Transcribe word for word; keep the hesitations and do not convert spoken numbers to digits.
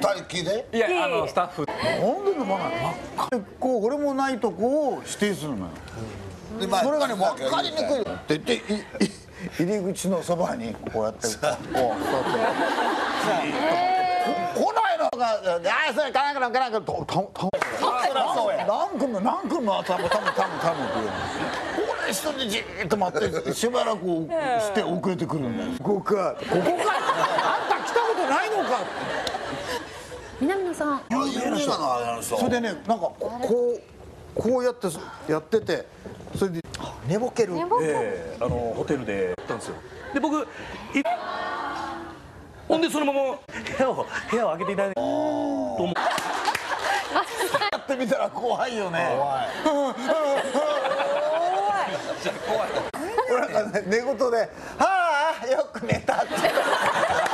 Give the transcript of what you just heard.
人きりで？ いや、あのスタッフ。 なんで飲まないの？結構俺もないとこを指定するのよ。 でまあそれがね分かりにくいって言っていい入り口のそばにこうやってこう座ってこ来ないのが「ああそれかなんかなんかなんか」とたた何組も何組も多分多分多分多分っていうこれ一人でじーっと待ってしばらくして遅れてくるんだよ。ここかここかあんた来たことないのかって南野さん。 有名なのあの人。 それでねなんかこうこうやってやっててそれで寝ぼける。 ええ、あのホテルでやったんですよ。で僕いほんでそのまま部屋を部屋を開けていただいてと思う。 やってみたら怖いよね。怖い。俺なんかね寝言で「はあよく寝た」って。